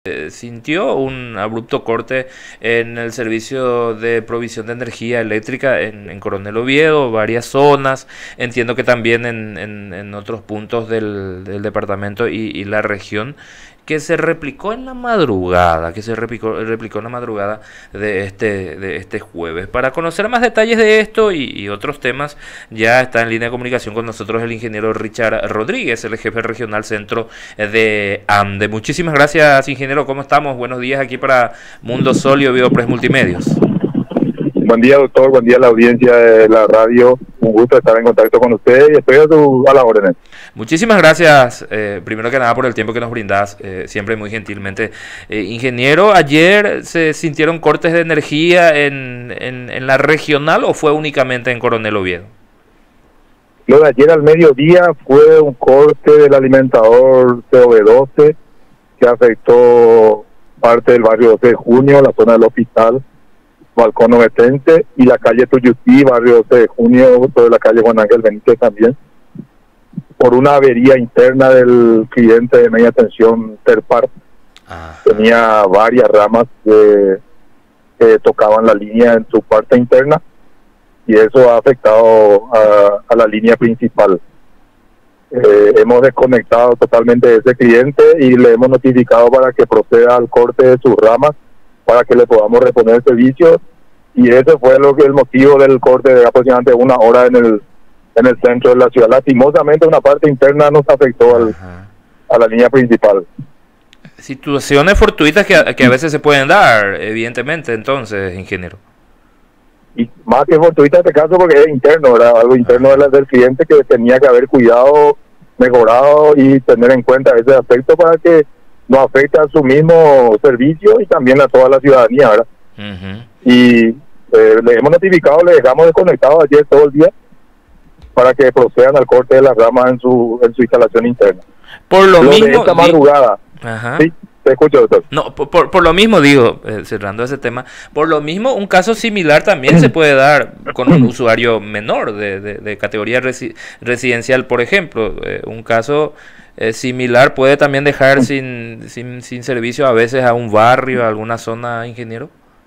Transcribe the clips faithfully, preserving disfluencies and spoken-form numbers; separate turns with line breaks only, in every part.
Eh, sintió un abrupto corte en el servicio de provisión de energía eléctrica en, en Coronel Oviedo, varias zonas, entiendo que también en, en, en otros puntos del, del departamento y, y la región, que se replicó en la madrugada, que se replicó, replicó en la madrugada de este, de este jueves. Para conocer más detalles de esto y, y otros temas, ya está en línea de comunicación con nosotros el ingeniero Richard Rodríguez, el jefe regional centro de ANDE. Muchísimas gracias, ingeniero. ¿Cómo estamos? Buenos días aquí para Mundo Sol y Oviedo Press Multimedios.
Buen día, doctor. Buen día a la audiencia de la radio. Un gusto estar en contacto con usted y estoy a, su, a las órdenes.
Muchísimas gracias, eh, primero que nada, por el tiempo que nos brindas, eh, siempre muy gentilmente. Eh, ingeniero, ¿ayer se sintieron cortes de energía en, en, en la regional o fue únicamente en Coronel Oviedo?
Lo de ayer al mediodía fue un corte del alimentador C O V doce que afectó parte del barrio doce de junio, la zona del hospital, Balcón Ovetense y la calle Tuyutí, barrio doce de junio, toda la calle Juan Ángel Benítez también, por una avería interna del cliente de media tensión Terpar. Ajá. Tenía varias ramas que, que tocaban la línea en su parte interna y eso ha afectado a, a la línea principal. Eh, hemos desconectado totalmente de ese cliente y le hemos notificado para que proceda al corte de sus ramas para que le podamos reponer el servicio, y ese fue lo que el motivo del corte de aproximadamente una hora en el en el centro de la ciudad. Lastimosamente una parte interna nos afectó al, a la línea principal.
Situaciones fortuitas que, que a veces se pueden dar, evidentemente, entonces, ingeniero.
Y más que fortuita en este caso porque es interno, era algo interno de la, del cliente que tenía que haber cuidado, mejorado y tener en cuenta ese aspecto para que no afecte a su mismo servicio y también a toda la ciudadanía, ¿verdad? Uh-huh. Y eh, le hemos notificado, le dejamos desconectado ayer todo el día para que procedan al corte de las ramas en su en su instalación interna.
Por lo, lo mismo
de esta madrugada.
Ajá.
Sí, te escucho, doctor.
No, por, por, por lo mismo digo, eh, cerrando ese tema, por lo mismo un caso similar también se puede dar con un usuario menor de, de, de categoría resi residencial, por ejemplo. Eh, un caso eh, similar puede también dejar sin, sin, sin servicio a veces a un barrio, a alguna zona, ingeniero.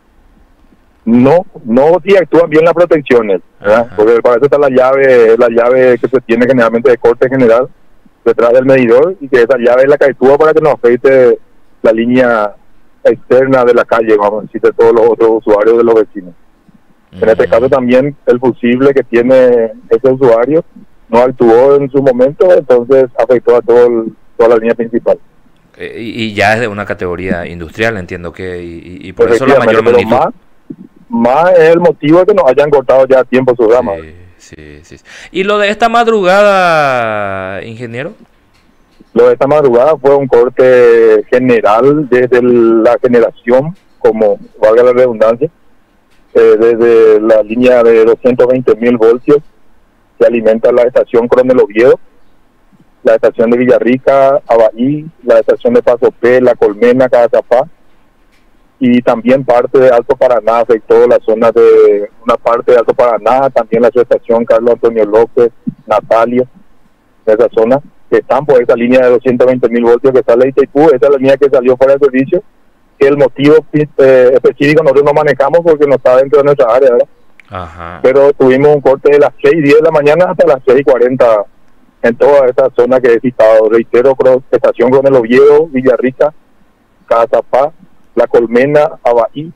No, no si actúan bien las protecciones, ¿verdad? Porque para eso está la llave, la llave que se tiene generalmente de corte general detrás del medidor, y que esa llave es la que actúa para que no afecte la línea externa de la calle, vamos a decir, de todos los otros usuarios de los vecinos. Uh-huh. En este caso también el fusible que tiene ese usuario no actuó en su momento, entonces afectó a todo el, toda la línea principal.
Eh, y, y ya es de una categoría industrial, entiendo que, y, y por eso la mayor magnitud.
Más, más es el motivo de que nos hayan cortado ya a tiempo sus ramas.
Sí, sí, sí. ¿Y lo de esta madrugada, ingeniero?
Lo de esta madrugada fue un corte general desde la generación, como valga la redundancia, eh, desde la línea de doscientos veinte mil voltios que alimenta la estación Coronel Oviedo, la estación de Villarrica, Abaí, la estación de Paso P, La Colmena, Cazapá, y también parte de Alto Paraná, afectó la zona de una parte de Alto Paraná, también la subestación Carlos Antonio López, Natalia, esa zona, que están por esa línea de doscientos veinte mil voltios que sale de Itaipú. Esa es la línea que salió fuera de servicio, que el motivo eh, específico nosotros no manejamos porque no está dentro de nuestra área, ¿verdad? Ajá. Pero tuvimos un corte de las seis y diez de la mañana hasta las seis y cuarenta en toda esa zona que he citado. Reitero, estación Coronel Oviedo, Villarrica, Cazapá, La Colmena, Abaí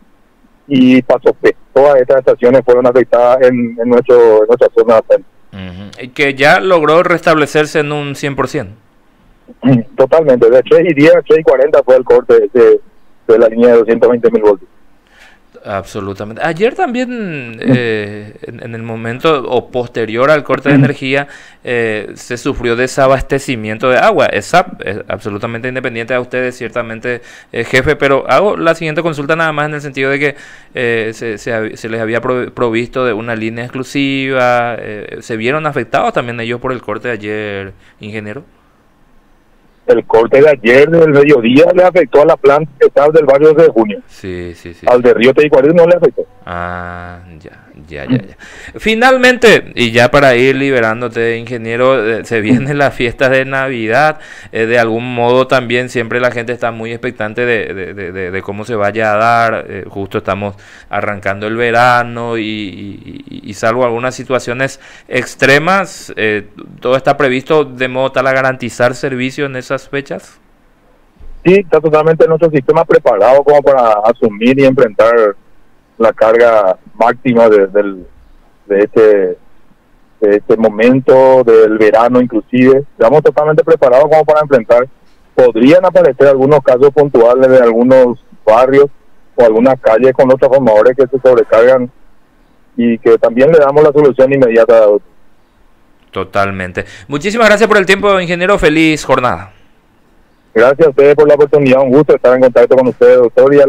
y Paso P. Todas estas estaciones fueron afectadas en, en, nuestro, en nuestra zona de
uh-huh. Y que ya logró restablecerse en un cien por ciento.
Totalmente, de seis y diez a seis y cuarenta fue el corte de, de la línea de doscientos veinte mil voltios.
Absolutamente. Ayer también, eh, en, en el momento o posterior al corte de energía, eh, se sufrió desabastecimiento de agua. Es, es absolutamente independiente a ustedes, ciertamente, eh, jefe, pero hago la siguiente consulta nada más en el sentido de que eh, se, se, se les había provisto de una línea exclusiva. Eh, ¿Se vieron afectados también ellos por el corte de ayer, ingeniero?
El corte de ayer del mediodía le afectó a la planta que está del barrio de junio.
Sí, sí, sí.
Al de Río Teguicuarí no le afectó.
Ah, ya. Ya, ya, ya. Finalmente, y ya para ir liberándote, ingeniero, eh, se vienen las fiestas de Navidad. Eh, de algún modo también siempre la gente está muy expectante de, de, de, de- de cómo se vaya a dar. Eh, justo estamos arrancando el verano y, y- y salvo algunas situaciones extremas, eh, todo está previsto de modo tal a garantizar servicio en esas fechas.
Sí, está totalmente nuestro sistema preparado como para asumir y enfrentar la carga máxima de, del, de, este, de este momento, del verano inclusive. Estamos totalmente preparados como para enfrentar. Podrían aparecer algunos casos puntuales de algunos barrios o algunas calles con los transformadores que se sobrecargan y que también le damos la solución inmediata.
Totalmente. Muchísimas gracias por el tiempo, ingeniero. Feliz jornada.
Gracias a ustedes por la oportunidad, un gusto estar en contacto con ustedes, doctor. Y a